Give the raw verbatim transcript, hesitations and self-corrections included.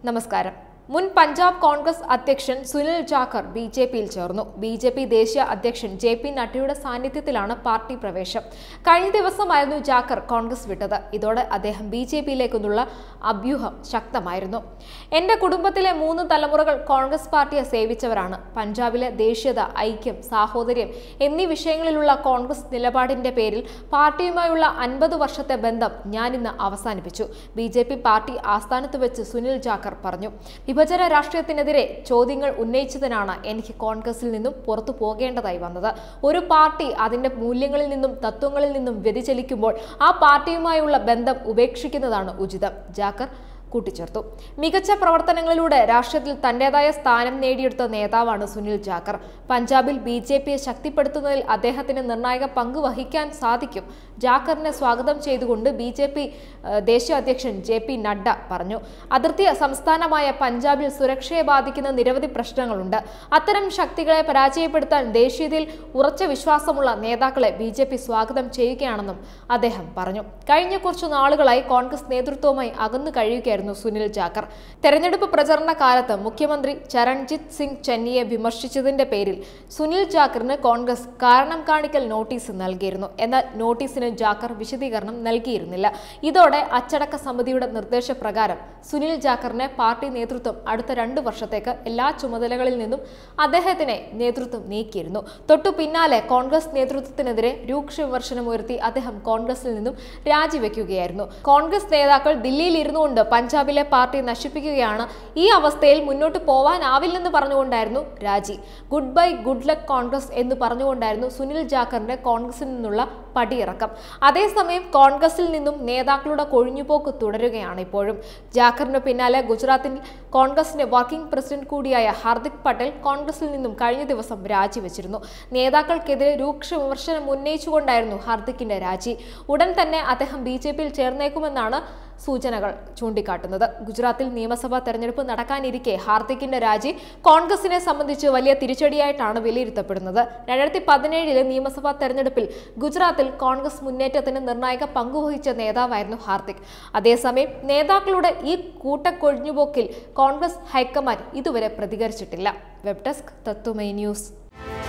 നമസ്കാരം. മുൻ പഞ്ചാബ് കോൺഗ്രസ് അധ്യക്ഷൻ സുനിൽ ജാഖർ ബി ജെ പിയിൽ ചേർന്നു. ബി ജെ പി ദേശീയ അധ്യക്ഷൻ ജെ പി നഡ്ഡയുടെ സാന്നിധ്യത്തിലാണ് പാർട്ടി പ്രവേശം. കഴിഞ്ഞ ദിവസമായിരുന്നു ജാഖർ കോൺഗ്രസ് വിട്ടത്. ഇതോടെ അദ്ദേഹം ബി ജെ പിയിലേക്കുള്ള അഭ്യൂഹം ശക്തമായിരുന്നു. എന്റെ കുടുംബത്തിലെ മൂന്ന് തലമുറകൾ കോൺഗ്രസ് പാർട്ടിയെ സേവിച്ചവരാണ്. പഞ്ചാബിലെ ദേശീയത, ഐക്യം, സാഹോദര്യം എന്നീ വിഷയങ്ങളിലുള്ള കോൺഗ്രസ് നിലപാടിന്റെ പേരിൽ പാർട്ടിയുമായുള്ള അൻപത് വർഷത്തെ ബന്ധം ഞാനിന്ന് അവസാനിപ്പിച്ചു. ബി ജെ പി പാർട്ടി ആസ്ഥാനത്ത് വെച്ച് സുനിൽ ജാഖർ പറഞ്ഞു. വിഭജന രാഷ്ട്രീയത്തിനെതിരെ ചോദ്യങ്ങൾ ഉന്നയിച്ചതിനാണ് എനിക്ക് കോൺഗ്രസിൽ നിന്നും പുറത്തു പോകേണ്ടതായി വന്നത്. ഒരു പാർട്ടി അതിന്റെ മൂല്യങ്ങളിൽ നിന്നും തത്വങ്ങളിൽ നിന്നും വ്യതിചലിക്കുമ്പോൾ ആ പാർട്ടിയുമായുള്ള ബന്ധം ഉപേക്ഷിക്കുന്നതാണ് ഉചിതം, ജാഖർ കൂട്ടിച്ചേർത്തു. മികച്ച പ്രവർത്തനങ്ങളിലൂടെ രാഷ്ട്രീയത്തിൽ തന്റേതായ സ്ഥാനം നേടിയെടുത്ത നേതാവാണ് സുനിൽ ജാഖർ. പഞ്ചാബിൽ ബി ജെ പിയെ ശക്തിപ്പെടുത്തുന്നതിൽ അദ്ദേഹത്തിന് നിർണായക പങ്ക് വഹിക്കാൻ സാധിക്കും. ജാഖറിനെ സ്വാഗതം ചെയ്തുകൊണ്ട് ബി ജെ പി ദേശീയ അധ്യക്ഷൻ ജെ പി നഡ്ഡ പറഞ്ഞു. അതിർത്തി സംസ്ഥാനമായ പഞ്ചാബിൽ സുരക്ഷയെ ബാധിക്കുന്ന നിരവധി പ്രശ്നങ്ങളുണ്ട്. അത്തരം ശക്തികളെ പരാജയപ്പെടുത്താൻ ദേശീയതയിൽ ഉറച്ച വിശ്വാസമുള്ള നേതാക്കളെ ബി ജെ പി സ്വാഗതം ചെയ്യുകയാണെന്നും അദ്ദേഹം പറഞ്ഞു. കഴിഞ്ഞ കുറച്ചു നാളുകളായി കോൺഗ്രസ് നേതൃത്വവുമായി അകന്നു കഴിയുകയായിരുന്നു സുനിൽ ജാഖർ. തെരഞ്ഞെടുപ്പ് പ്രചരണ കാലത്ത് മുഖ്യമന്ത്രി ചരൺജിത് സിംഗ് ചന്നിയെ വിമർശിച്ചതിന്റെ പേരിൽ സുനിൽ ജാഖറിന് കോൺഗ്രസ് കാരണം കാണിക്കൽ നോട്ടീസ് നൽകിയിരുന്നു. എന്നാൽ നോട്ടീസിന് ജാഖർ വിശദീകരണം നൽകിയിരുന്നില്ല. ഇതോടെ അച്ചടക്ക സമിതിയുടെ നിർദ്ദേശപ്രകാരം സുനിൽ ജാഖറിനെ പാർട്ടി നേതൃത്വം അടുത്ത രണ്ടു വർഷത്തേക്ക് എല്ലാ ചുമതലകളിൽ നിന്നും അദ്ദേഹത്തിനെ നേതൃത്വം നീക്കിയിരുന്നു. തൊട്ടു പിന്നാലെ കോൺഗ്രസ് നേതൃത്വത്തിനെതിരെ രൂക്ഷ വിമർശനമുയർത്തി അദ്ദേഹം കോൺഗ്രസിൽ നിന്നും രാജിവെക്കുകയായിരുന്നു. കോൺഗ്രസ് നേതാക്കൾ ദില്ലിയിൽ ഇരുന്നുകൊണ്ട് പഞ്ചാബിലെ പാർട്ടി നശിപ്പിക്കുകയാണ്, ഈ അവസ്ഥയിൽ മുന്നോട്ട് പോവാനാവില്ലെന്ന് പറഞ്ഞുകൊണ്ടായിരുന്നു രാജി. Good bye good luck Congress എന്ന് പറഞ്ഞുകൊണ്ടായിരുന്നു സുനിൽ ജാഖറിന്റെ കോൺഗ്രസിൽ നിന്നുള്ള പടിയിറക്കം. അതേസമയം കോൺഗ്രസിൽ നിന്നും നേതാക്കളുടെ കൊഴിഞ്ഞുപോക്ക് തുടരുകയാണ് ഇപ്പോഴും. ജാഖറിന് പിന്നാലെ ഗുജറാത്തിൽ കോൺഗ്രസിന്റെ വർക്കിംഗ് പ്രസിഡന്റ് കൂടിയായ ഹാർദിക് പട്ടേൽ കോൺഗ്രസിൽ നിന്നും കഴിഞ്ഞ ദിവസം രാജിവെച്ചിരുന്നു. നേതാക്കൾക്കെതിരെ രൂക്ഷ വിമർശനം ഉന്നയിച്ചുകൊണ്ടായിരുന്നു ഹാർദിക്കിന്റെ രാജി. ഉടൻ തന്നെ അദ്ദേഹം ബി ജെ പിയിൽ ചേർന്നേക്കുമെന്നാണ് സൂചനകൾ ചൂണ്ടിക്കാട്ടുന്നത്. ഗുജറാത്തിൽ നിയമസഭാ തെരഞ്ഞെടുപ്പ് നടക്കാനിരിക്കെ ഹാർദിക്കിന്റെ രാജി കോൺഗ്രസിനെ സംബന്ധിച്ച് വലിയ തിരിച്ചടിയായിട്ടാണ് വിലയിരുത്തപ്പെടുന്നത്. രണ്ടായിരത്തി പതിനേഴിലെ നിയമസഭാ തെരഞ്ഞെടുപ്പിൽ ഗുജറാത്തിൽ കോൺഗ്രസ് മുന്നേറ്റത്തിന് നിർണായക പങ്കുവഹിച്ച നേതാവായിരുന്നു ഹാർദിക്. അതേസമയം നേതാക്കളുടെ ഈ കൂട്ടക്കൊഴിഞ്ഞുപോക്കിൽ കോൺഗ്രസ് ഹൈക്കമാൻഡ് ഇതുവരെ പ്രതികരിച്ചിട്ടില്ല. Web desk Tatwamayi news.